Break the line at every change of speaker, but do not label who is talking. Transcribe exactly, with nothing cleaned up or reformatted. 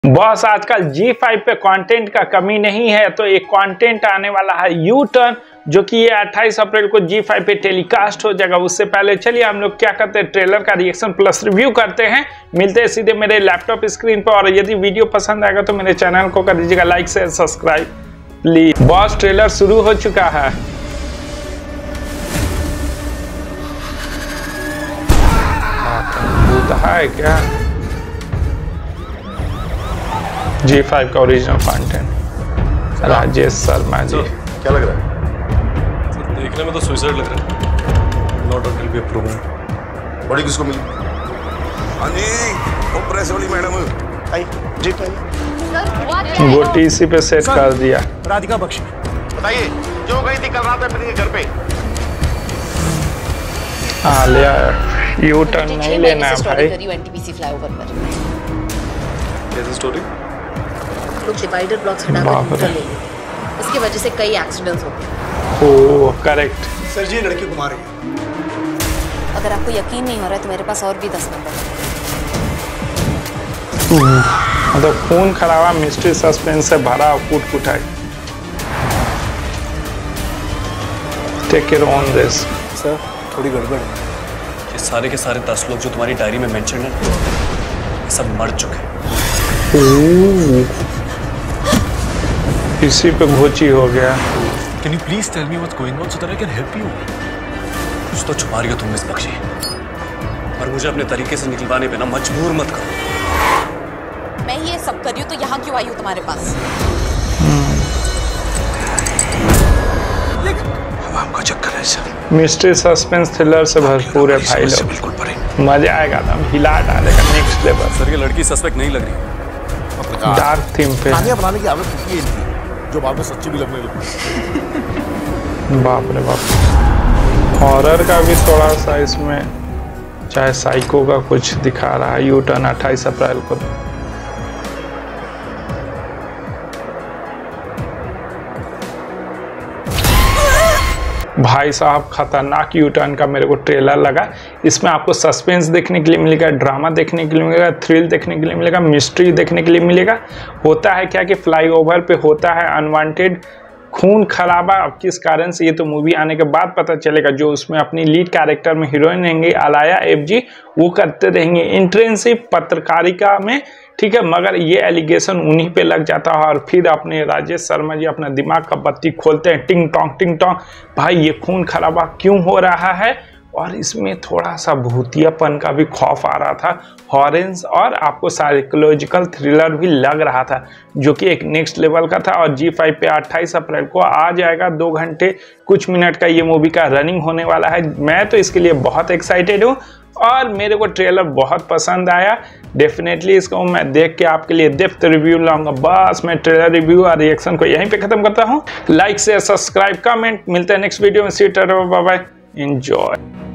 Boss आजकल जी five पे content का कमी नहीं है, तो एक कंटेंट आने वाला है यू टर्न, जो कि ये अट्ठाईस अप्रैल को जी फाइव पे टेलीकास्ट हो जाएगा। उससे पहले चलिए हम लोग क्या करते हैं, ट्रेलर का रिएक्शन प्लस रिव्यू करते हैं। मिलते हैं सीधे मेरे लैपटॉप स्क्रीन पर। और यदि वीडियो पसंद आएगा तो मेरे चैनल को कर दीजिएगा like share subscribe please. Boss trailer शुरू हो चुका है। है क्या जी फाइव का ओरिजिनल कंटेंट राजेश शर्मा जी।
क्या लग रहा है?
सर देखने में तो सुसाइड लग रहा है। Not until we approve.
Body किसको मिली? हाँ जी, वो प्रेस वाली मैडम आई जी।
गोटी इसी पे सेट कर दिया।
राधिका बख्शी
बताइए, जो गई थी कल रात अपने घर पे।
हाँ लिया, यू टर्न नहीं लेना है भाई।
एनटीपीसी फ्लाईओवर पर
कैसी स्टोरी?
लोग डिवाइडर ब्लॉक्स हटाकर न्यूट्रल ले लेते हैं। इसकी वजह से कई एक्सीडेंट्स होते हैं।
ओह करेक्ट।
सर जी, लड़की को मार रही है।
अगर आपको यकीन नहीं हो रहा है तो मेरे पास और भी दस नंबर है।
मतलब खून खराबा, मिस्ट्री सस्पेंस से भरा कूट कुटाई। Take care on this.
Sir थोड़ी गड़बड़ है।
ये सारे के सारे दस लोग जो तुम्हारी डायरी में मेंशन है, ये सब मर चुके हैं।
इसी पे घोची हो गया।
Can you please tell me what's going on so that I can help you? कुछ तो छुपा रही हो तुम मिस बख्शी, और मुझे अपने तरीके से निकलवाने पे ना मजबूर मत करो।
मैं ये सब कर रही हूँ तो यहाँ क्यों आई हूँ तुम्हारे पास?
आपका चक्कर है सर।
मिस्ट्री सस्पेंस थ्रिलर से भरपूर है भाई लोग,
बिल्कुल परे।
मजा आएगा ना, हिला डालेगा नेक्स्ट लेवल।
सर ये लड़की सस्पेक्ट नहीं लग रही।
डार्क थीम पे
कहानियां बनाने की आदत होती है इनकी, जो बाद में सच्ची भी लगने लगती।
बाप रे बाप। हॉरर का भी थोड़ा सा इसमें, चाहे साइको का कुछ दिखा रहा है। यू टर्न अट्ठाईस अप्रैल को। भाई साहब खतरनाक यू टर्न का मेरे को ट्रेलर लगा। इसमें आपको सस्पेंस देखने के लिए मिलेगा, ड्रामा देखने के लिए मिलेगा, थ्रिल देखने के लिए मिलेगा, मिस्ट्री देखने के लिए मिलेगा। होता है क्या कि फ्लाईओवर पे होता है अनवांटेड खून खराबा। अब किस कारण से ये तो मूवी आने के बाद पता चलेगा। जो उसमें अपनी लीड कैरेक्टर में हीरोइन रहेंगे अलाया एफ जी, वो करते रहेंगे इंटर्नशिप पत्रकारिता में, ठीक है। मगर ये एलिगेशन उन्हीं पे लग जाता है और फिर अपने राजेश शर्मा जी अपना दिमाग का बत्ती खोलते हैं, टिंग टोंग टिंग टोंग, भाई ये खून खराबा क्यों हो रहा है। और इसमें थोड़ा सा भूतियापन का भी खौफ आ रहा था, हॉरेंस और आपको साइकोलॉजिकल थ्रिलर भी लग रहा था, जो कि एक नेक्स्ट लेवल का था। और जी फाइव पे अट्ठाईस अप्रैल को आ जाएगा। दो घंटे कुछ मिनट का ये मूवी का रनिंग होने वाला है। मैं तो इसके लिए बहुत एक्साइटेड हूँ और मेरे को ट्रेलर बहुत पसंद आया। डेफिनेटली इसको मैं देख के आपके लिए डेप्थ रिव्यू लाऊंगा। बस मैं ट्रेलर रिव्यू और रिएक्शन को यहीं पे खत्म करता हूँ। Like share subscribe comment. मिलते हैं नेक्स्ट वीडियो में। See you, bye bye, enjoy.